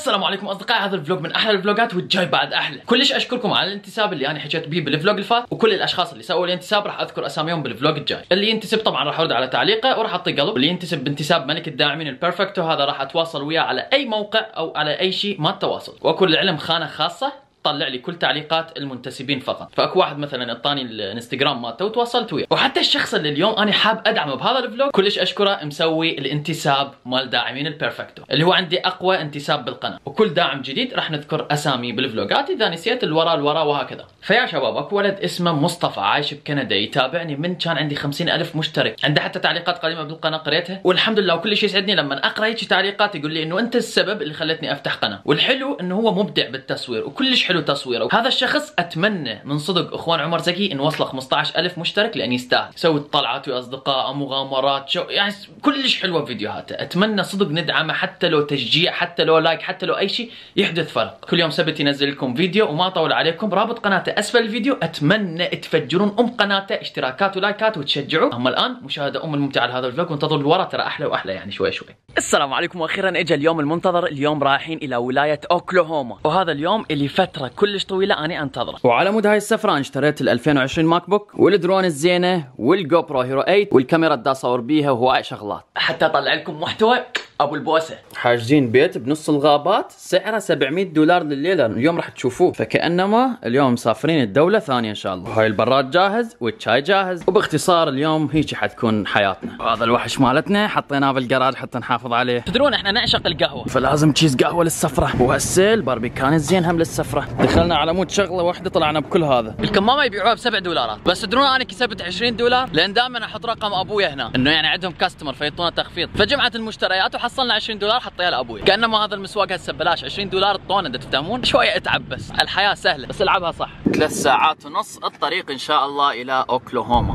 السلام عليكم اصدقائي، هذا الفلوج من احلى الفلوجات والجاي بعد احلى. كلش اشكركم على الانتساب اللي انا حكيت به بالفلوج اللي فات، وكل الاشخاص اللي سووا الانتساب راح اذكر اساميهم بالفلوج الجاي. اللي ينتسب طبعا راح ارد على تعليقه وراح اعطي قلب، واللي ينتسب بانتساب ملك الداعمين البرفكتو هذا راح اتواصل وياه على اي موقع او على اي شيء ما التواصل، واكو العلم خانه خاصه طلع لي كل تعليقات المنتسبين فقط. فاكو واحد مثلا اعطاني الانستغرام مالته وتواصلت وياه، وحتى الشخص اللي اليوم انا حاب ادعمه بهذا الفلوج كلش اشكره مسوي الانتساب مال داعمين البرفكتو اللي هو عندي اقوى انتساب بالقناه، وكل داعم جديد راح نذكر اسامي بالفلوجات اذا نسيت الورا وهكذا. فيا شباب اكو ولد اسمه مصطفى عايش بكندا يتابعني من كان عندي 50,000 مشترك، عنده حتى تعليقات قديمه بالقناه قريتها والحمد لله، وكل شيء يسعدني لما اقرا هيك تعليقات يقول لي انه انت السبب اللي خلتني افتح قناه، والحلو انه هو مبدع بالتصوير وكلش حلو تصويره. هذا الشخص اتمنى من صدق اخوان عمر زكي انه وصله 15,000 مشترك لان يستاهل. يسوي طلعات ويا اصدقائه، مغامرات، يعني كلش حلوه فيديوهاته. اتمنى صدق ندعمه حتى لو تشجيع، حتى لو لايك، حتى لو اي شيء يحدث فرق. كل يوم سبت ينزل لكم فيديو وما اطول عليكم، رابط قناته اسفل الفيديو. اتمنى تفجرون قناته اشتراكات ولايكات وتشجعوا. اما الان مشاهده الممتعه لهذا الفلوج، وانتظروا الورا ترى احلى واحلى يعني شوي شوي. السلام عليكم، واخيرا اجى اليوم المنتظر. اليوم رايحين الى ولايه اوكلاهوما، وهذا اليوم اللي فتره كلش طويله اني انتظره. وعلى مود هاي السفره انا اشتريت ال 2020 ماك بوك والدرون الزينه والجو برو هيرو 8 والكاميرا اللي اصور بيها وهواي شغلات حتى اطلع لكم محتوى ابو البوسه. حاجزين بيت بنص الغابات سعره $700 لليله، اليوم راح تشوفوه. فكانما اليوم مسافرين الدوله ثانيه ان شاء الله. هاي البراد جاهز والشاي جاهز، وباختصار اليوم هيك حتكون حياتنا. وهذا الوحش مالتنا حطيناه بالجراج حتى نحافظ عليه. تدرون احنا نعشق القهوه، فلازم تشيز قهوه للسفره، وهالسيل باربيكان الزين هم للسفره. دخلنا على مود شغله واحده طلعنا بكل هذا. الكمامه يبيعوها $7، بس تدرون انا كسبت $20 لان دائما احط رقم ابويا هنا، انه يعني عندهم كاستمر فيعطونا تخفيض. فجمعت المشتريات وحصلنا $20 حطيها لابوي، كانما هذا المسواق هسه ببلاش. $20 الطونه، تفهمون؟ شويه اتعب بس الحياه سهله، بس العبها صح. 3 ساعات ونص الطريق ان شاء الله الى اوكلاهوما.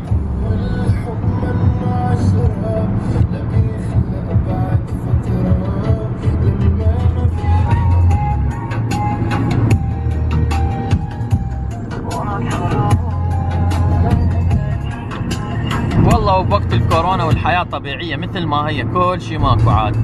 والله وبوقت الكورونا والحياه طبيعيه مثل ما هي، كل شيء ماكو عادي.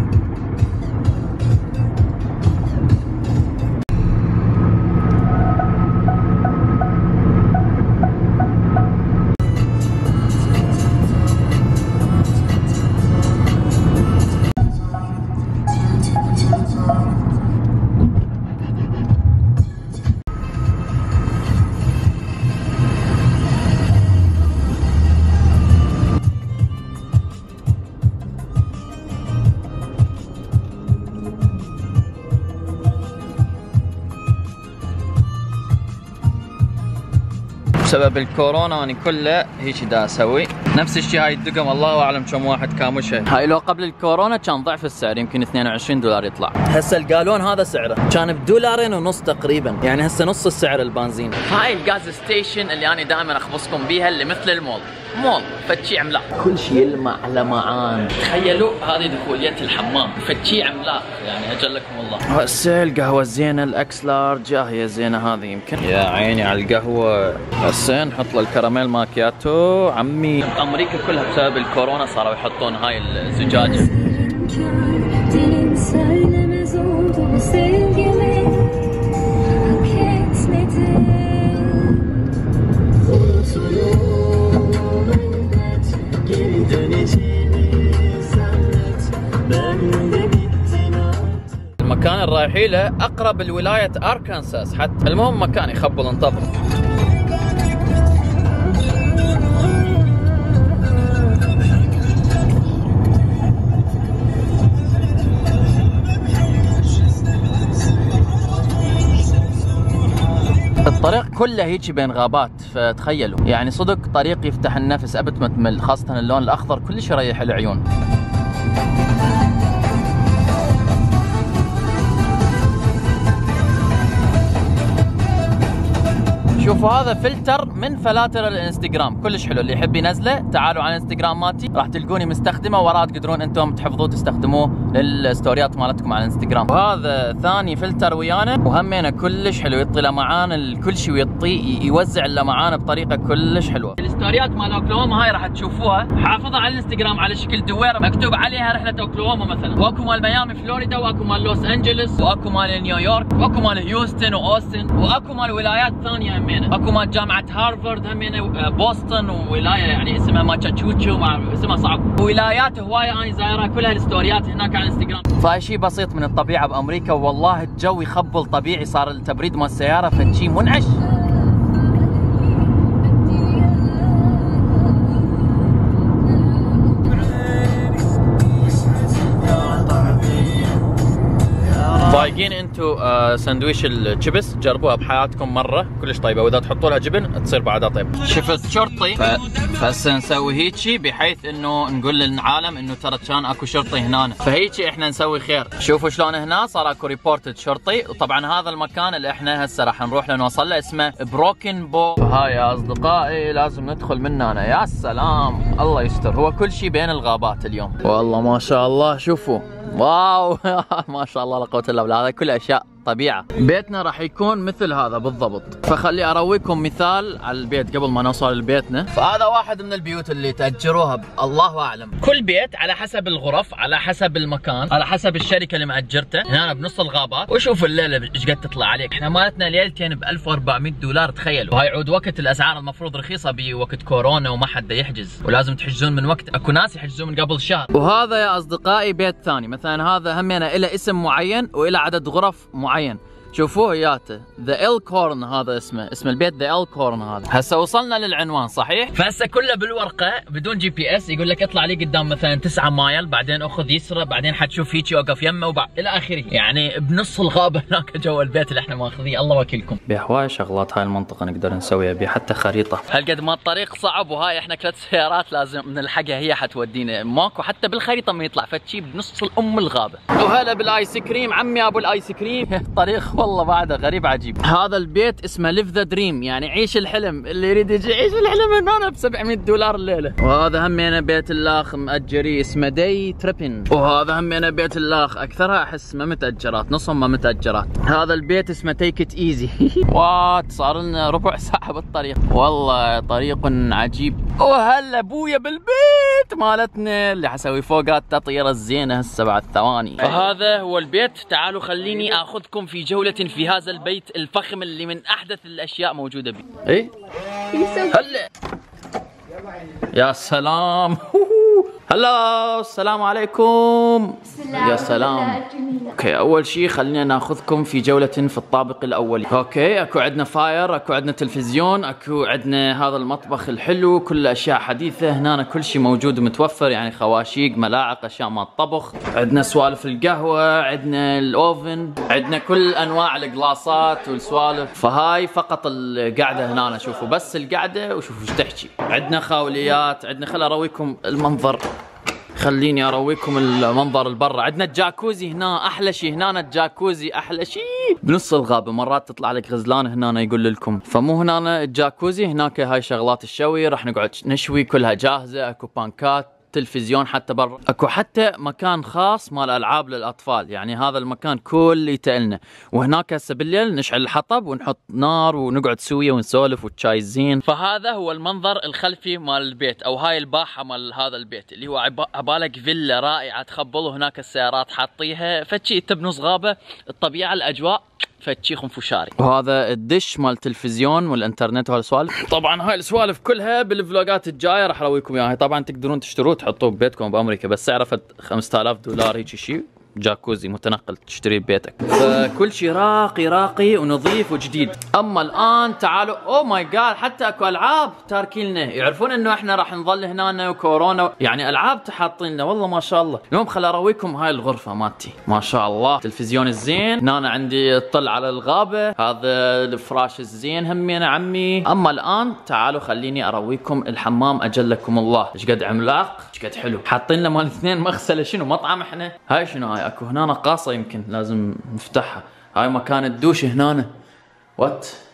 بسبب الكورونا انا كله هيك دا اسوي نفس الشيء. هاي الدقم الله اعلم كم واحد كامشها. هاي لو قبل الكورونا كان ضعف السعر، يمكن $22 يطلع. هسه الجالون هذا سعره كان $2.50 تقريبا، يعني هسه نص السعر البنزين. هاي الغاز ستيشن اللي انا دائما اخبصكم بيها، اللي مثل المول فتشي عملاق، كل شيء يلمع لمعان. تخيلوا هذه دخولية الحمام، فتشي عملاق يعني اجلكم الله. هسه القهوة الزينة الاكس لارج هي زينة هذه يمكن. يا عيني على القهوة. هسه نحط له الكراميل ماكياتو عمي. امريكا كلها بسبب الكورونا صاروا يحطون هاي الزجاجة. المكان اللي رايحين له اقرب لولايه اركنساس حتى. المهم مكان يخبل انتظر. الطريق كله هيك بين غابات، فتخيلوا يعني صدق طريق يفتح النفس ابد ما تمل، خاصه اللون الاخضر كلش يريح العيون. شوفوا هذا فلتر من فلاتر الانستغرام كلش حلو، اللي يحب ينزله تعالوا على الانستغرام مالتي راح تلقوني مستخدمه، وراه تقدرون انتم تحفظوه تستخدموه للستوريات مالتكم على الانستغرام. وهذا ثاني فلتر ويانا وهمينا كلش حلو، يعطي لمعان كل شيء ويعطي يوزع اللمعان بطريقه كلش حلوه. الستوريات مال اوكلاهوما هاي راح تشوفوها حافظها على الانستغرام على شكل دويره مكتوب عليها رحله اوكلاهوما مثلا، واكو مال ميامي فلوريدا، واكو مال لوس انجلوس، واكو مال نيويورك، واكو مال هيوستن واوستن، واكو مال ولايات ثانيه همينه، اكو مال جامعه هارفارد همينه، بوسطن وولايه يعني اسمها ماتشاتشوتشو اسمها صعب، ولايات هوايه انا زايرها كلها الستوريات هناك على الانستغرام. فهاي شيء بسيط من الطبيعه بامريكا، والله الجو يخبل طبيعي، صار التبريد مال السياره فشي منعش. ضايقين انتو سندويش الشيبس، جربوها بحياتكم مره كلش طيبه، واذا تحطوا لها جبن تصير بعدها طيبه. شفت شرطي فهسه نسوي هيجي بحيث انه نقول للعالم انه ترى كان اكو شرطي هنا، فهيجي احنا نسوي خير. شوفوا شلون هنا صار اكو ريبورتد شرطي، وطبعا هذا المكان اللي احنا هسه راح نروح لنوصل له اسمه بروكن بو. فهاي يا اصدقائي لازم ندخل من هنا. يا سلام الله يستر، هو كل شيء بين الغابات اليوم والله ما شاء الله. شوفوا واو ما شاء الله لا قوة الا بالله، هذا كل اشياء طبيعة. بيتنا راح يكون مثل هذا بالضبط، فخلي ارويكم مثال على البيت قبل ما نوصل لبيتنا. فهذا واحد من البيوت اللي تأجروها الله اعلم، كل بيت على حسب الغرف، على حسب المكان، على حسب الشركة اللي مأجرته. هنا بنص الغابات، وشوف الليلة ايش قد تطلع عليك. احنا مالتنا ليلتين ب 1400 دولار تخيلوا، وهاي عود وقت الاسعار المفروض رخيصة بوقت كورونا وما حد يحجز، ولازم تحجزون من وقت، اكو ناس يحجزون من قبل شهر. وهذا يا اصدقائي بيت ثاني، مثلا هذا همينه له اسم معين والى عدد غرف معين. شوفوه وياته ذا الكورن، هذا اسم البيت ذا الكورن. هذا هسه وصلنا للعنوان صحيح، فهسه كله بالورقه بدون جي بي اس. يقول لك اطلع لي قدام مثلا 9 مايل، بعدين اخذ يسرى، بعدين حتشوف هيك وقف يمه الى اخره، يعني بنص الغابه هناك جوا البيت اللي احنا ماخذيه. الله وكيلكم. بهواي شغلات هاي المنطقه نقدر نسويها بيه حتى خريطه. هالقد ما الطريق صعب، وهاي احنا 3 سيارات لازم نلحقها، هي حتودينا، ماكو حتى بالخريطه ما يطلع فتشي بنص الغابه. وهلا بالايس كريم عمي ابو الايس كريم. الطريق والله بعده غريب عجيب. هذا البيت اسمه ليف ذا دريم، يعني عيش الحلم، اللي يريد يجي يعيش الحلم هنا ب 700 دولار الليله. وهذا همينه بيت الاخ مأجري اسمه داي تريبن. وهذا همينه بيت الاخ اكثرها احس ما متأجرات، نصهم ما متأجرات. هذا البيت اسمه تيك ات ايزي. وات صار لنا ربع ساعه بالطريق، والله طريق عجيب. وهلا ابويا بالبيت مالتنا اللي حسوي فوقها التطيره الزينه هسه بعد ثواني. وهذا هو البيت. تعالوا خليني اخذكم في جوله في هذا البيت الفخم اللي من احدث الاشياء موجوده به. ايه هلا يا سلام. هلا السلام عليكم. يا سلام. اوكي اول شيء خلينا ناخذكم في جولة في الطابق الاولي. اوكي اكو عندنا فاير، اكو عندنا تلفزيون، اكو عندنا هذا المطبخ الحلو، كل اشياء حديثة هنا، كل شيء موجود ومتوفر، يعني خواشيق، ملاعق، اشياء مال الطبخ، عندنا سوالف القهوة، عندنا الاوفن، عندنا كل انواع القلاصات والسوالف. فهاي فقط القعدة هنا، شوفوا بس القعدة وشوفوا ايش تحكي. عندنا خاوليات، عندنا خل ارويكم المنظر، خليني ارويكم المنظر البرة. عندنا الجاكوزي هنا، احلى شيء هنا الجاكوزي، احلى شيء بنص الغابة. مرات تطلع لك غزلان هنا يقول لكم، فمو هنا الجاكوزي، هناك هاي شغلات الشوي، راح نقعد نشوي كلها جاهزة. اكو بانكات، تلفزيون حتى برا، اكو حتى مكان خاص مال العاب للاطفال، يعني هذا المكان كليته لنا. وهناك هسه بالليل نشعل الحطب ونحط نار ونقعد سويه ونسولف والشاي الزين. فهذا هو المنظر الخلفي مال البيت، او هاي الباحه مال هذا البيت اللي هو عبالك فيلا رائعه تخبل، وهناك السيارات حاطيها فتشي انت بنص غابه، الطبيعه الاجواء فتشي خنفشاري. وهذا الدش مال التلفزيون والانترنت وهالسوالف. طبعا هاي السوالف كلها بالفلوجات الجايه راح ارويكم اياها. طبعا تقدرون تشتروه تحطوه ببيتكم بامريكا، بس سعره 5000 دولار هيك شيء. جاكوزي متنقل تشتريه ببيتك، فكل شيء راقي ونظيف وجديد. اما الان تعالوا، اوه ماي جاد، حتى اكو العاب تاركين لنا، يعرفون انه احنا راح نظل هنا وكورونا، يعني العاب تحاطين لنا والله ما شاء الله. اليوم خل ارويكم هاي الغرفه مالتي، ما شاء الله، تلفزيون الزين، هنا عندي طل على الغابه، هذا الفراش الزين همين عمي. اما الان تعالوا خليني ارويكم الحمام اجلكم الله، ايش قد عملاق، ايش قد حلو. حاطين لنا مال 2 مغسله، شنو مطعم احنا؟ هاي شنو هاي؟ اكو هنا نقاصه يمكن لازم نفتحها. هاي مكان الدوش هنا. وات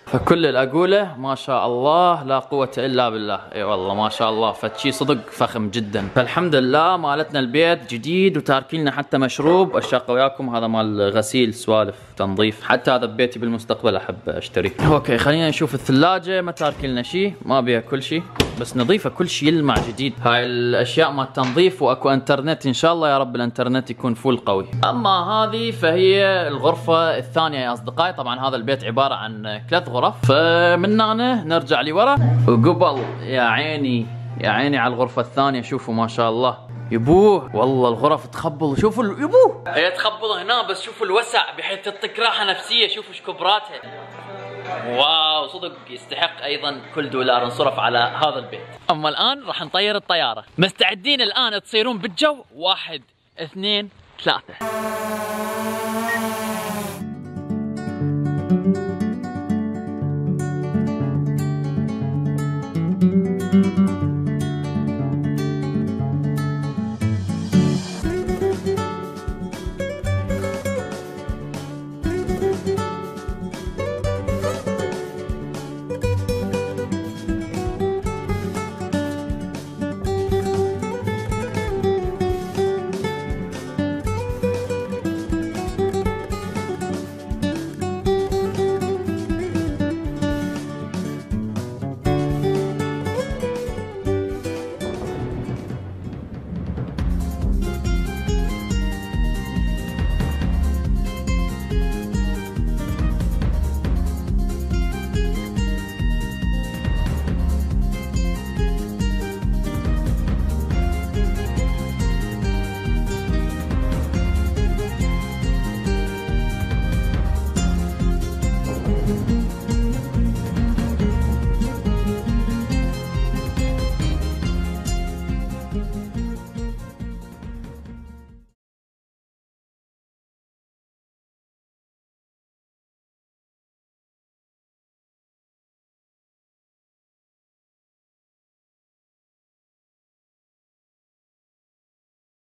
فكل الاقوله ما شاء الله لا قوه الا بالله. اي والله ما شاء الله فتشي صدق فخم جدا. فالحمد لله مالتنا البيت جديد وتاركين لنا حتى مشروب اشاق وياكم، هذا مال غسيل سوالف تنظيف، حتى هذا ببيتي بالمستقبل احب اشتريه. اوكي خلينا نشوف الثلاجه، ما تاركين لنا شيء، ما بيها كل شيء بس نظيفه، كل شيء يلمع جديد. هاي الاشياء مال تنظيف، واكو انترنت ان شاء الله يا رب الانترنت يكون فول قوي. اما هذه فهي الغرفه الثانيه يا اصدقائي. طبعا هذا البيت عباره عن 3 غرف، فمن هنا نرجع لورا وقبل يا عيني يا عيني على الغرفه الثانيه. شوفوا ما شاء الله يبوه، والله الغرف تخبل. شوفوا يبوه هي تخبل هنا، بس شوفوا الوسع بحيث تعطيك راحه نفسيه. شوفوا ايش كبراتها، واو صدق يستحق ايضا كل دولار انصرف على هذا البيت. اما الان راح نطير الطياره. مستعدين الان تصيرون بالجو؟ 1 2 3.